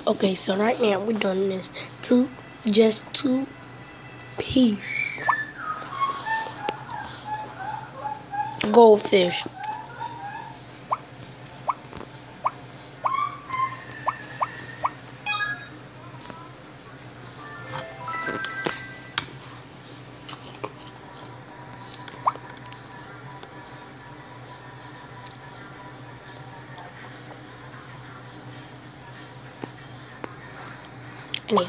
Okay, so right now we're doing this just two piece goldfish. And yeah.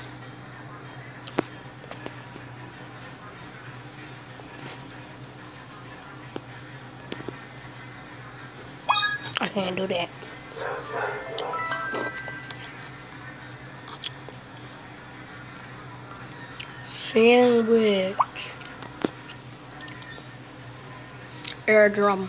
I can't do that. Sandwich. Air drum.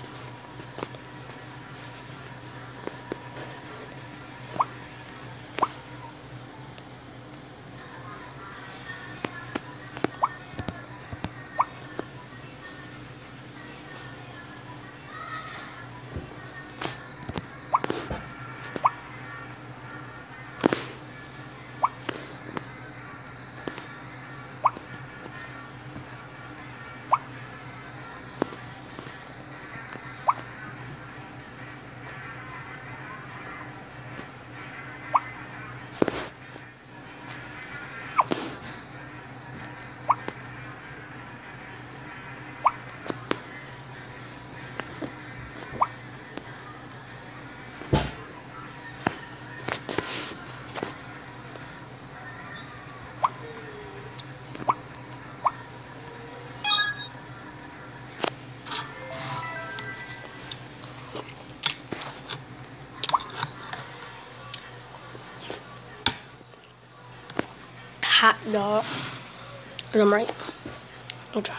Hot dog. Is that right? I'll try.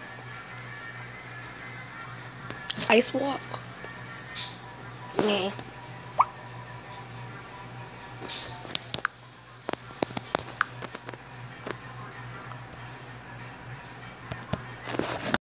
Ice walk. Yeah.